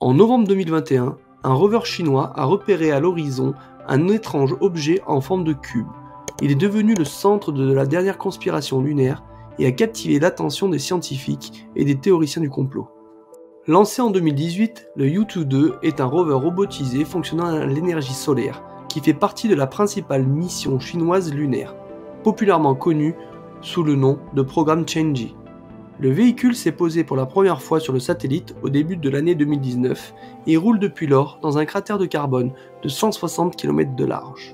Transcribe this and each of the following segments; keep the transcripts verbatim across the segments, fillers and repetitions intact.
En novembre deux mille vingt et un, un rover chinois a repéré à l'horizon un étrange objet en forme de cube. Il est devenu le centre de la dernière conspiration lunaire et a captivé l'attention des scientifiques et des théoriciens du complot. Lancé en deux mille dix-huit, le Yutu deux est un rover robotisé fonctionnant à l'énergie solaire qui fait partie de la principale mission chinoise lunaire, populairement connue sous le nom de programme Chang'e. Le véhicule s'est posé pour la première fois sur le satellite au début de l'année deux mille dix-neuf et roule depuis lors dans un cratère de carbone de cent soixante kilomètres de large.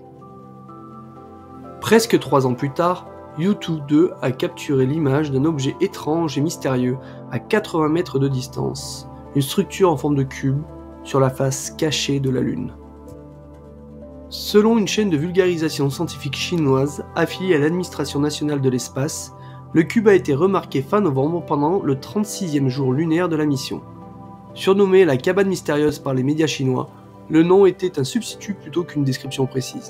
Presque trois ans plus tard, Yutu deux a capturé l'image d'un objet étrange et mystérieux à quatre-vingts mètres de distance, une structure en forme de cube sur la face cachée de la Lune. Selon une chaîne de vulgarisation scientifique chinoise affiliée à l'administration nationale de l'espace, le cube a été remarqué fin novembre pendant le trente-sixième jour lunaire de la mission. Surnommé la cabane mystérieuse par les médias chinois, le nom était un substitut plutôt qu'une description précise.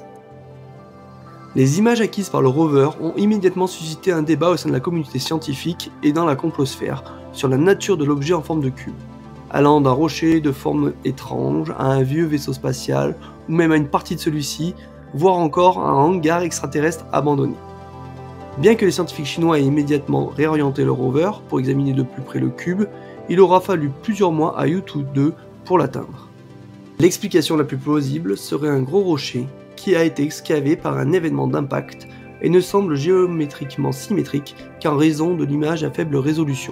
Les images acquises par le rover ont immédiatement suscité un débat au sein de la communauté scientifique et dans la complosphère sur la nature de l'objet en forme de cube, allant d'un rocher de forme étrange à un vieux vaisseau spatial ou même à une partie de celui-ci, voire encore à un hangar extraterrestre abandonné. Bien que les scientifiques chinois aient immédiatement réorienté le rover pour examiner de plus près le cube, il aura fallu plusieurs mois à Yutu deux pour l'atteindre. L'explication la plus plausible serait un gros rocher qui a été excavé par un événement d'impact et ne semble géométriquement symétrique qu'en raison de l'image à faible résolution.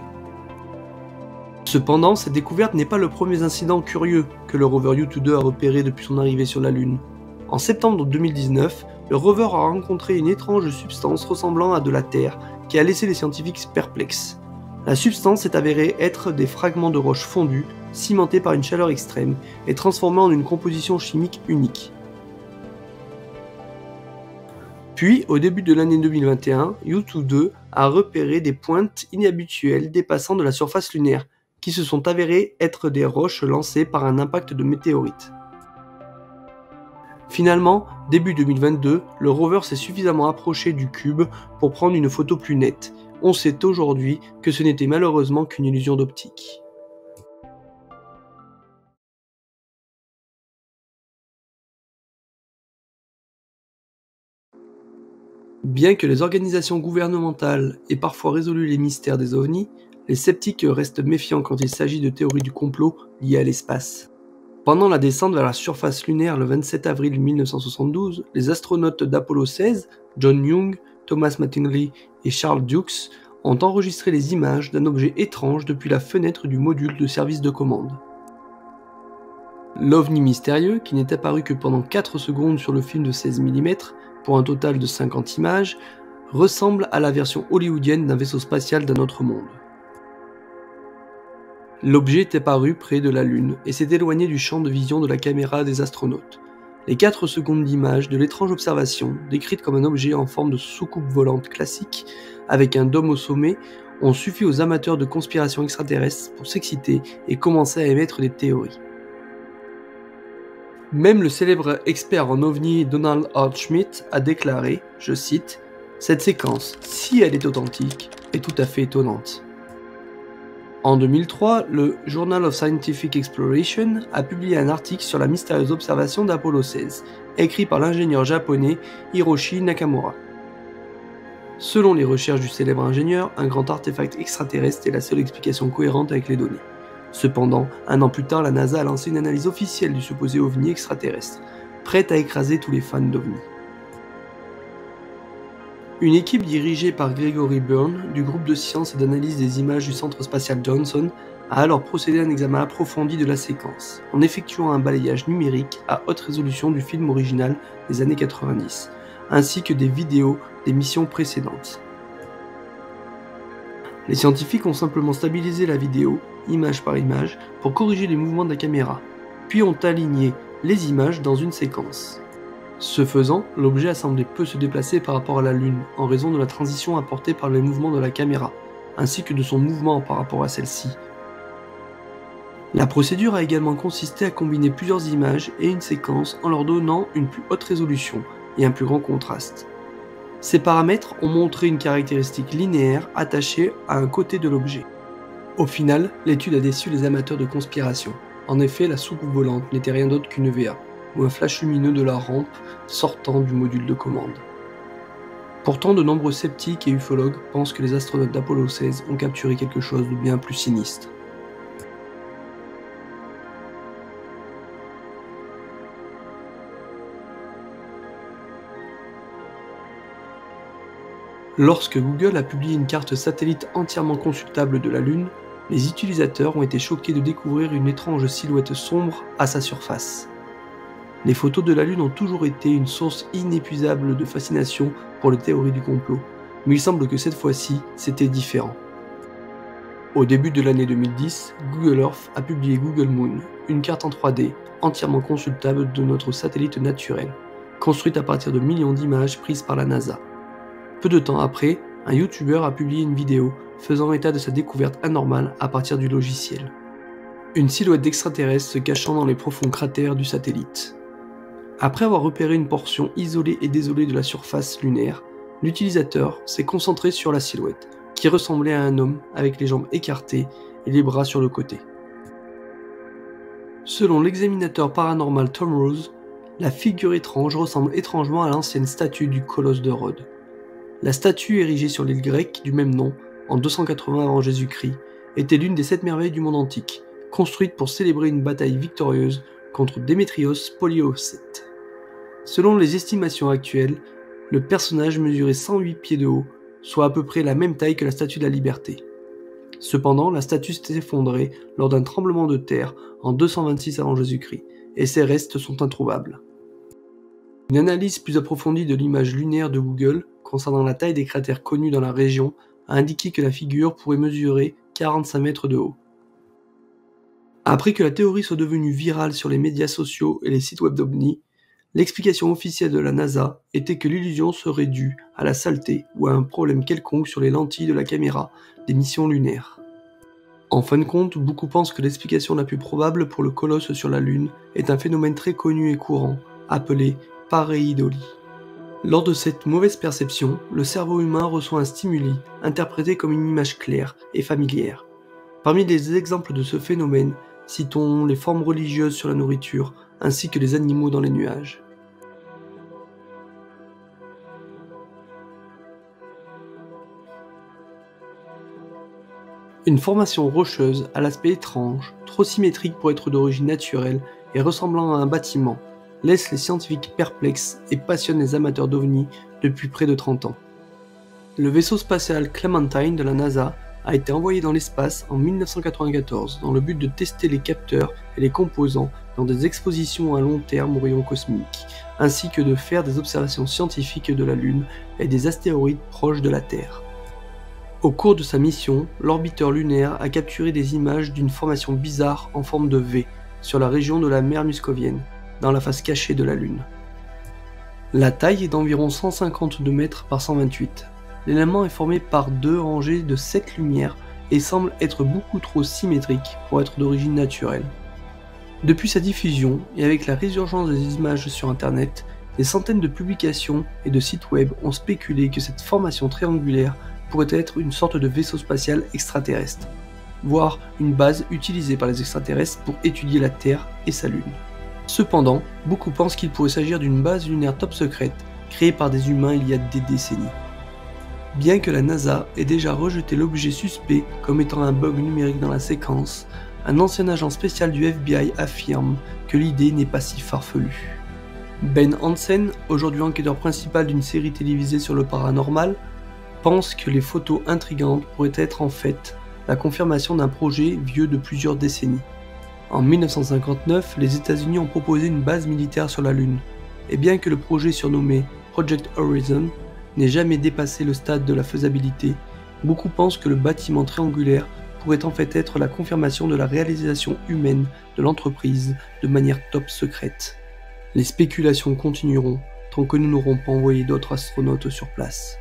Cependant, cette découverte n'est pas le premier incident curieux que le rover Yutu deux a repéré depuis son arrivée sur la Lune. En septembre deux mille dix-neuf, le rover a rencontré une étrange substance ressemblant à de la Terre qui a laissé les scientifiques perplexes. La substance est avérée être des fragments de roches fondues, cimentés par une chaleur extrême et transformés en une composition chimique unique. Puis, au début de l'année deux mille vingt et un, Yutu deux a repéré des pointes inhabituelles dépassant de la surface lunaire, qui se sont avérées être des roches lancées par un impact de météorites. Finalement, début deux mille vingt-deux, le rover s'est suffisamment approché du cube pour prendre une photo plus nette. On sait aujourd'hui que ce n'était malheureusement qu'une illusion d'optique. Bien que les organisations gouvernementales aient parfois résolu les mystères des ovnis, les sceptiques restent méfiants quand il s'agit de théories du complot liées à l'espace. Pendant la descente vers la surface lunaire le vingt-sept avril mille neuf cent soixante-douze, les astronautes d'Apollo seize, John Young, Thomas Mattingly et Charles Dukes, ont enregistré les images d'un objet étrange depuis la fenêtre du module de service de commande. L'ovni mystérieux, qui n'est apparu que pendant quatre secondes sur le film de seize millimètres, pour un total de cinquante images, ressemble à la version hollywoodienne d'un vaisseau spatial d'un autre monde. L'objet est apparu près de la Lune et s'est éloigné du champ de vision de la caméra des astronautes. Les quatre secondes d'image de l'étrange observation, décrite comme un objet en forme de soucoupe volante classique, avec un dôme au sommet, ont suffi aux amateurs de conspiration extraterrestre pour s'exciter et commencer à émettre des théories. Même le célèbre expert en ovni Donald Hart Schmitt a déclaré, je cite, « Cette séquence, si elle est authentique, est tout à fait étonnante. » En deux mille trois, le Journal of Scientific Exploration a publié un article sur la mystérieuse observation d'Apollo seize, écrit par l'ingénieur japonais Hiroshi Nakamura. Selon les recherches du célèbre ingénieur, un grand artefact extraterrestre est la seule explication cohérente avec les données. Cependant, un an plus tard, la NASA a lancé une analyse officielle du supposé ovni extraterrestre, prête à écraser tous les fans d'ovnis. Une équipe dirigée par Gregory Byrne du groupe de sciences et d'analyse des images du Centre spatial Johnson a alors procédé à un examen approfondi de la séquence, en effectuant un balayage numérique à haute résolution du film original des années quatre-vingt-dix, ainsi que des vidéos des missions précédentes. Les scientifiques ont simplement stabilisé la vidéo, image par image, pour corriger les mouvements de la caméra, puis ont aligné les images dans une séquence. Ce faisant, l'objet a semblé peu se déplacer par rapport à la Lune, en raison de la transition apportée par les mouvements de la caméra, ainsi que de son mouvement par rapport à celle-ci. La procédure a également consisté à combiner plusieurs images et une séquence en leur donnant une plus haute résolution et un plus grand contraste. Ces paramètres ont montré une caractéristique linéaire attachée à un côté de l'objet. Au final, l'étude a déçu les amateurs de conspiration. En effet, la soucoupe volante n'était rien d'autre qu'une V A, ou un flash lumineux de la rampe sortant du module de commande. Pourtant, de nombreux sceptiques et ufologues pensent que les astronautes d'Apollo seize ont capturé quelque chose de bien plus sinistre. Lorsque Google a publié une carte satellite entièrement consultable de la Lune, les utilisateurs ont été choqués de découvrir une étrange silhouette sombre à sa surface. Les photos de la Lune ont toujours été une source inépuisable de fascination pour les théories du complot, mais il semble que cette fois-ci, c'était différent. Au début de l'année deux mille dix, Google Earth a publié Google Moon, une carte en trois D, entièrement consultable de notre satellite naturel, construite à partir de millions d'images prises par la NASA. Peu de temps après, un YouTuber a publié une vidéo faisant état de sa découverte anormale à partir du logiciel. Une silhouette d'extraterrestre se cachant dans les profonds cratères du satellite. Après avoir repéré une portion isolée et désolée de la surface lunaire, l'utilisateur s'est concentré sur la silhouette, qui ressemblait à un homme avec les jambes écartées et les bras sur le côté. Selon l'examinateur paranormal Tom Rose, la figure étrange ressemble étrangement à l'ancienne statue du colosse de Rhodes. La statue érigée sur l'île grecque du même nom, en deux cent quatre-vingts avant Jésus-Christ, était l'une des sept merveilles du monde antique, construite pour célébrer une bataille victorieuse contre Démétrios Poliorcète. Selon les estimations actuelles, le personnage mesurait cent huit pieds de haut, soit à peu près la même taille que la Statue de la Liberté. Cependant, la statue s'est effondrée lors d'un tremblement de terre en deux cent vingt-six avant Jésus-Christ, et ses restes sont introuvables. Une analyse plus approfondie de l'image lunaire de Google, concernant la taille des cratères connus dans la région, a indiqué que la figure pourrait mesurer quarante-cinq mètres de haut. Après que la théorie soit devenue virale sur les médias sociaux et les sites web d'OVNI, l'explication officielle de la NASA était que l'illusion serait due à la saleté ou à un problème quelconque sur les lentilles de la caméra des missions lunaires. En fin de compte, beaucoup pensent que l'explication la plus probable pour le colosse sur la Lune est un phénomène très connu et courant, appelé pareidolie. Lors de cette mauvaise perception, le cerveau humain reçoit un stimuli interprété comme une image claire et familière. Parmi les exemples de ce phénomène, citons les formes religieuses sur la nourriture, ainsi que les animaux dans les nuages. Une formation rocheuse à l'aspect étrange, trop symétrique pour être d'origine naturelle et ressemblant à un bâtiment, laisse les scientifiques perplexes et passionne les amateurs d'OVNI depuis près de trente ans. Le vaisseau spatial Clementine de la NASA a été envoyé dans l'espace en mille neuf cent quatre-vingt-quatorze dans le but de tester les capteurs et les composants dans des expositions à long terme aux rayons cosmiques, ainsi que de faire des observations scientifiques de la Lune et des astéroïdes proches de la Terre. Au cours de sa mission, l'orbiteur lunaire a capturé des images d'une formation bizarre en forme de V sur la région de la mer Muscovienne, dans la face cachée de la Lune. La taille est d'environ cent cinquante-deux mètres par cent vingt-huit. L'élément est formé par deux rangées de sept lumières et semble être beaucoup trop symétrique pour être d'origine naturelle. Depuis sa diffusion, et avec la résurgence des images sur internet, des centaines de publications et de sites web ont spéculé que cette formation triangulaire pourrait être une sorte de vaisseau spatial extraterrestre, voire une base utilisée par les extraterrestres pour étudier la Terre et sa Lune. Cependant, beaucoup pensent qu'il pourrait s'agir d'une base lunaire top secrète créée par des humains il y a des décennies. Bien que la NASA ait déjà rejeté l'objet suspect comme étant un bug numérique dans la séquence, un ancien agent spécial du F B I affirme que l'idée n'est pas si farfelue. Ben Hansen, aujourd'hui enquêteur principal d'une série télévisée sur le paranormal, pense que les photos intrigantes pourraient être en fait la confirmation d'un projet vieux de plusieurs décennies. En mille neuf cent cinquante-neuf, les États-Unis ont proposé une base militaire sur la Lune, et bien que le projet surnommé Project Horizon n'ait jamais dépassé le stade de la faisabilité, beaucoup pensent que le bâtiment triangulaire pourrait en fait être la confirmation de la réalisation humaine de l'entreprise de manière top secrète. Les spéculations continueront tant que nous n'aurons pas envoyé d'autres astronautes sur place.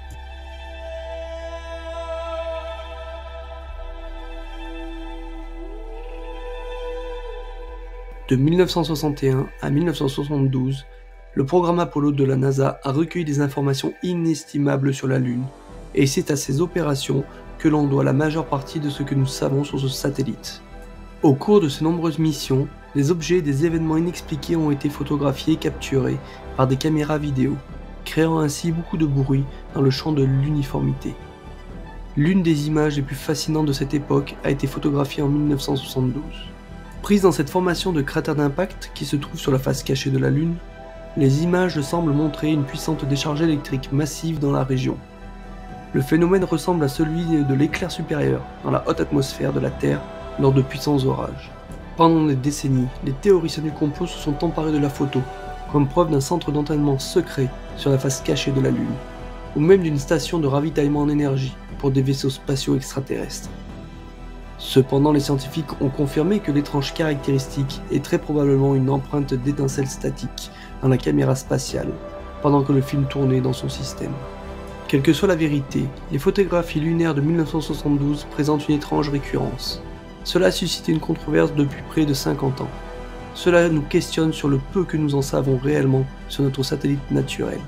De mille neuf cent soixante et un à mille neuf cent soixante-douze, le programme Apollo de la NASA a recueilli des informations inestimables sur la Lune, et c'est à ces opérations que l'on doit la majeure partie de ce que nous savons sur ce satellite. Au cours de ces nombreuses missions, des objets et des événements inexpliqués ont été photographiés et capturés par des caméras vidéo, créant ainsi beaucoup de bruit dans le champ de l'uniformité. L'une des images les plus fascinantes de cette époque a été photographiée en mille neuf cent soixante-douze. Prise dans cette formation de cratère d'impact qui se trouve sur la face cachée de la Lune, les images semblent montrer une puissante décharge électrique massive dans la région. Le phénomène ressemble à celui de l'éclair supérieur dans la haute atmosphère de la Terre lors de puissants orages. Pendant des décennies, les théoriciens du complot se sont emparés de la photo, comme preuve d'un centre d'entraînement secret sur la face cachée de la Lune, ou même d'une station de ravitaillement en énergie pour des vaisseaux spatiaux extraterrestres. Cependant, les scientifiques ont confirmé que l'étrange caractéristique est très probablement une empreinte d'étincelles statiques dans la caméra spatiale, pendant que le film tournait dans son système. Quelle que soit la vérité, les photographies lunaires de mille neuf cent soixante-douze présentent une étrange récurrence. Cela a suscité une controverse depuis près de cinquante ans. Cela nous questionne sur le peu que nous en savons réellement sur notre satellite naturel.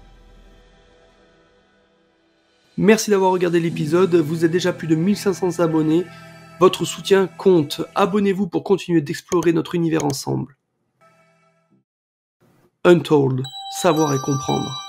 Merci d'avoir regardé l'épisode, vous êtes déjà plus de mille cinq cents abonnés. Votre soutien compte, abonnez-vous pour continuer d'explorer notre univers ensemble. Untold, savoir et comprendre.